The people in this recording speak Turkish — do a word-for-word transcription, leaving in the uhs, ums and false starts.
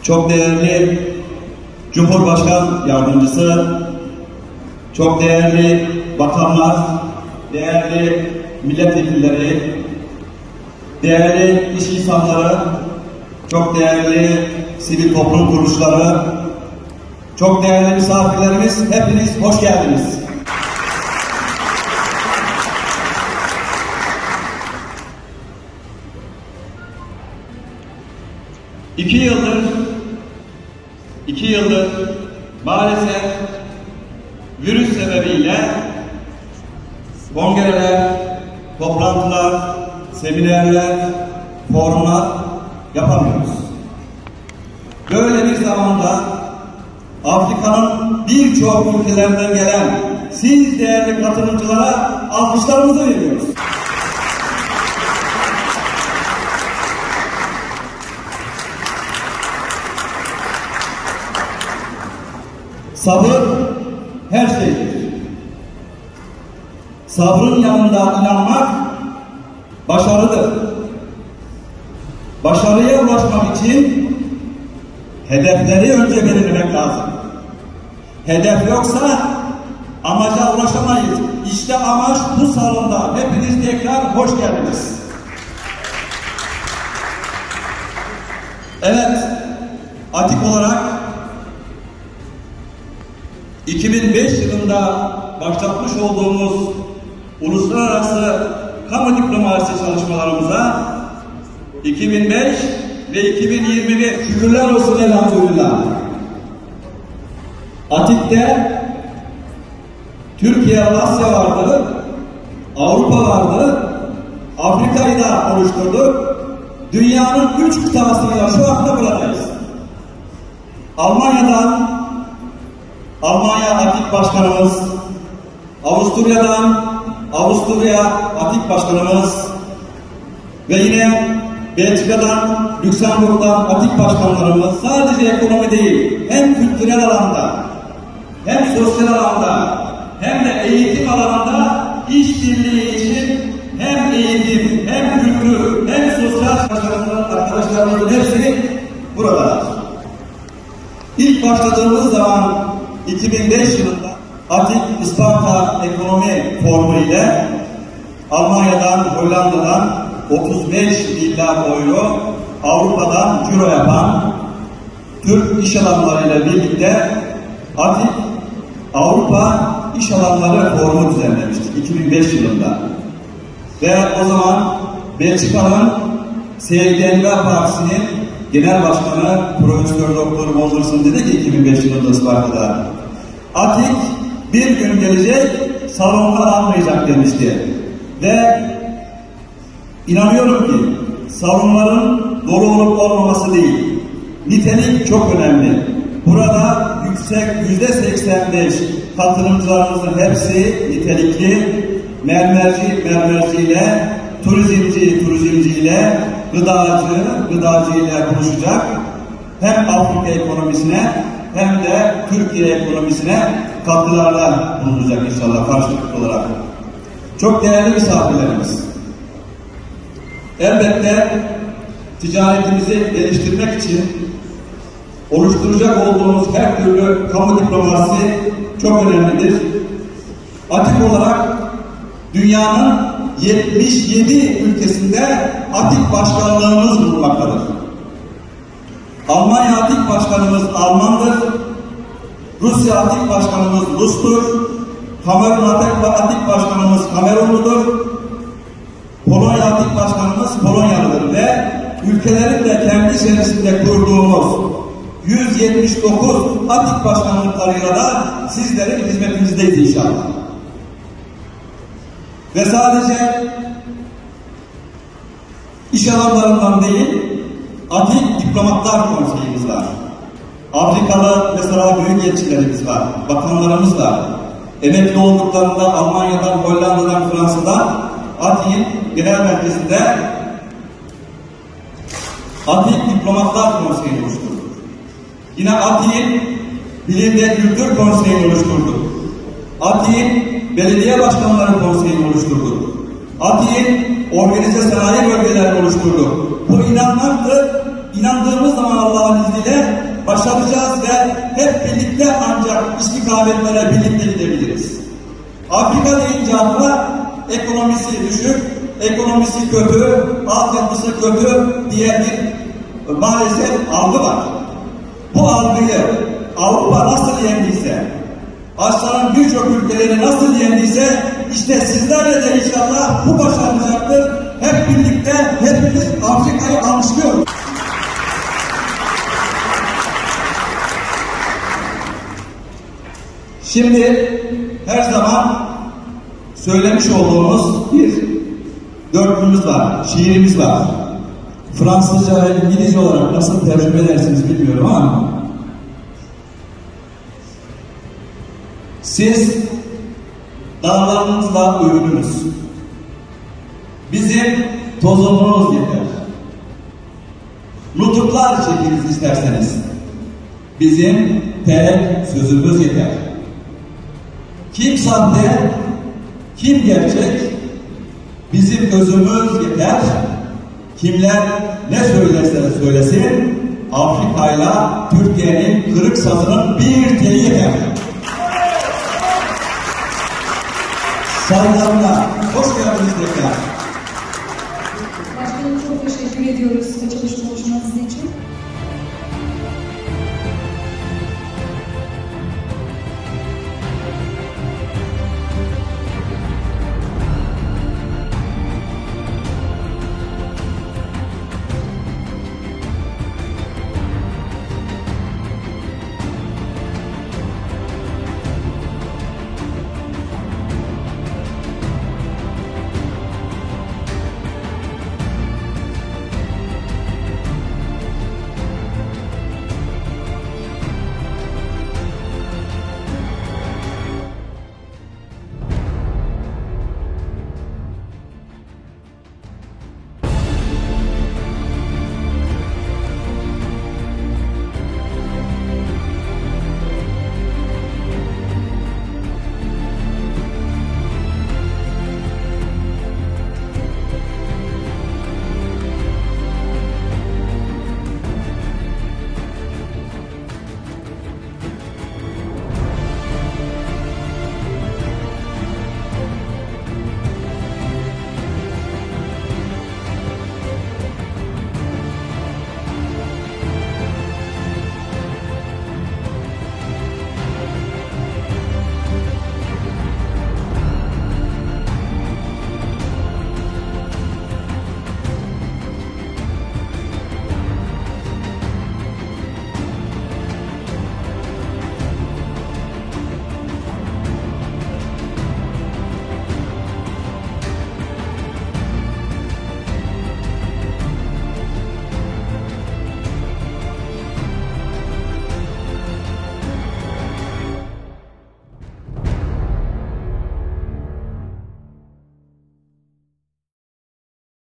çok değerli Cumhurbaşkan Yardımcısı, çok değerli bakanlar, değerli milletvekilleri, değerli iş insanları, çok değerli sivil toplum kuruluşları, çok değerli misafirlerimiz, hepiniz hoş geldiniz. İki yıldır, iki yıldır maalesef virüs sebebiyle kongreler, toplantılar, seminerler, forumlar yapamıyoruz. Böyle bir zamanda Afrika'nın birçok ülkelerinden gelen siz değerli katılımcılara alkışlarımızı veriyoruz. Sabır her şeydir. Sabrın yanında inanmak başarıdır. Başarıya ulaşmak için hedefleri önce belirlemek lazım. Hedef yoksa amaca ulaşamayız. İşte amaç bu salonda. Hepiniz tekrar hoş geldiniz. Evet, Atik olarak iki bin beş yılında başlatmış olduğumuz uluslararası kamu diplomasi çalışmalarımıza iki bin beş ve iki bin yirmi bir şükürler olsun elhamdülillah. Atik'te Türkiye, Asya vardı, Avrupa vardı, Afrika'yı da oluşturduk. Dünyanın üç kıtasıyla şu anda buradayız. Almanya'dan Almanya Atik Başkanımız, Avusturya'dan Avusturya Atik Başkanımız ve yine Belçika'dan, Lüksemburg'dan Atik Başkanlarımız sadece ekonomi değil, hem kültürel alanda, hem sosyal alanda, hem de eğitim alanında işbirliği için hem eğitim, hem kültür, hem sosyal arkadaşlarımızın hepsi burada. İlk başladığımız zaman iki bin beş yılında Atik İsparta Ekonomi Forumu ile Almanya'dan, Hollanda'dan otuz beş milyar euro, Avrupa'dan ciro yapan Türk iş adamlarıyla birlikte Atik Avrupa İş Adamları Forumu düzenlemiştik iki bin beş yılında. Ve o zaman Belçika'nın S D N V Partisi'nin Genel Başkanı Profesör Doktor Wolderson dedi ki iki bin beş yılında Isparta'da Atik bir gün gelecek salonda almayacak demişti. Ve inanıyorum ki salonların dolu olup olmaması değil, nitelik çok önemli. Burada yüksek yüzde seksen beş katılımcılarımızın hepsi nitelikli, mermerci mermerciyle, turizmci turizmciyle, gıdacı gıdacıyla buluşacak. Hem Afrika ekonomisine hem de Türkiye ekonomisine katkılarla bulunacak inşallah karşılıklı olarak. Çok değerli misafirlerimiz. Elbette ticaretimizi geliştirmek için oluşturacak olduğumuz her türlü kamu diplomasi çok önemlidir. Atik olarak dünyanın yetmiş yedi ülkesinde Atik başkanlığımız bulunmaktadır. Almanya Atik Başkanımız Almandır. Rusya Atik Başkanımız Rus'tur. Kamerun Atik Başkanımız Kamerunludur. Polonya Atik Başkanımız Polonyalıdır ve ülkelerin de kendi içerisinde kurduğumuz yüz yetmiş dokuz Atik Başkanlıklarıyla da sizlerin hizmetinizdeyiz inşallah. Ve sadece iş adamlarından değil, Atik Diplomatlar Konseyimiz var. Afrikalı mesela büyük elçilerimiz var, bakanlarımız var. Emekli olduklarında Almanya'dan, Hollanda'dan, Fransa'dan Atik'in genel merkezinde Atik Diplomatlar Konseyi'ni oluşturduk. Yine Atik'in Bilim ve Kültür Konseyi'ni oluşturduk. Atik'in Belediye Başkanları Konseyi'ni oluşturduk. Atik'in Organize Sanayi Bölgelerini oluşturduk. Bu inanmaktır, inandığımız zaman Allah'ın izniyle başaracağız ve hep birlikte ancak istikametlere birlikte gidebiliriz. Afrika deyince akla ekonomisi düşük, ekonomisi kötü, altyapısı kötü diye bir maalesef algı var. Bu algıyı Avrupa nasıl yendiyse, Asya'nın birçok ülkeleri nasıl yendiyse, işte sizlerle de inşallah bu başarılacaktır. Hep birlikte hepimiz Afrika'yı alkışlıyoruz. Şimdi her zaman söylemiş olduğumuz bir dörtlümüz var, şiirimiz var. Fransızca ve İngilizce olarak nasıl tercüme edersiniz bilmiyorum ama siz dağlarınızla övününüz. Bizim tozumuz yeter. Nutuklar çekiniz isterseniz. Bizim tek sözümüz yeter. Kim sahte, kim gerçek, bizim özümüz yeter. Kimler ne söylerse söylesin, Afrika'yla Türkiye'nin kırık sazının bir teli yeter. Saygılarımla hoş geldiniz tekrar. Başkanım çok teşekkür ediyoruz size çalışma